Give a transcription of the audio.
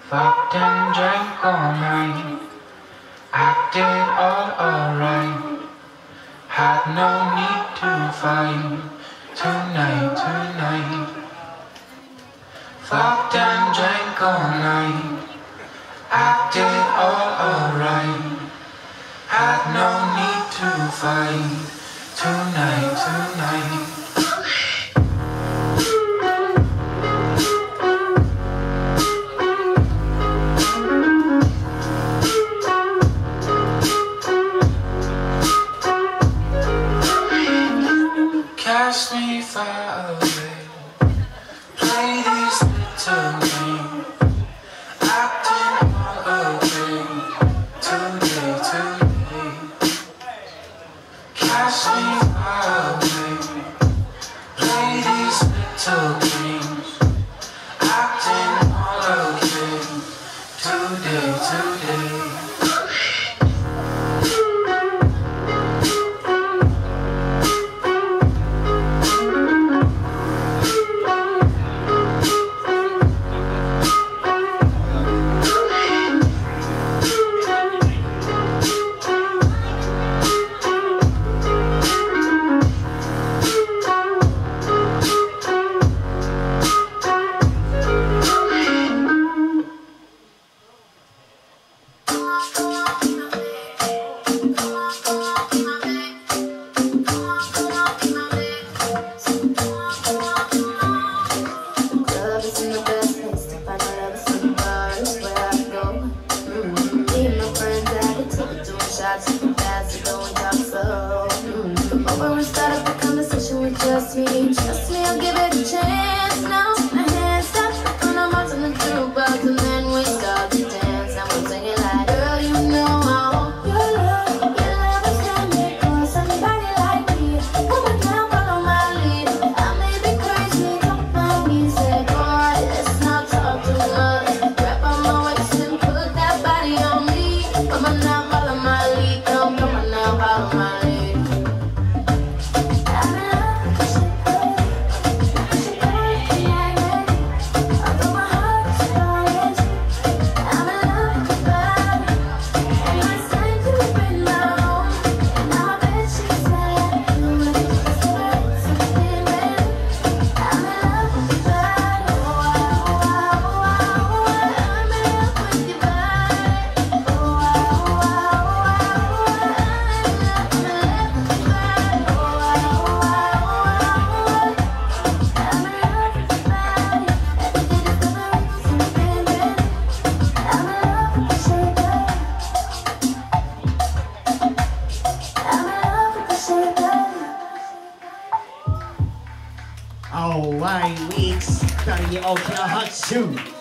Fucked and drank all night, acted all alright. Had no need to fight tonight. Fucked and drank all night, acted all alright. Had no need to fight tonight. Cast me far away, play these little games, acting all okay, today. Cast me far away, play these little games, acting all okay, today. When we start up the conversation with just me, I'll give it a chance. Now my hands stop when I'm out in the jukebox, and then we start to dance. And we're singing like, girl, you know I want your love is coming for somebody like me. Woman, now follow my lead. I may be crazy, don't mind me. Say, boy, let's not talk too much. Grab on my waist and put that body on me. Come on now, follow my lead. Come on now, follow my lead. Alright, weeks 2人大きな拍手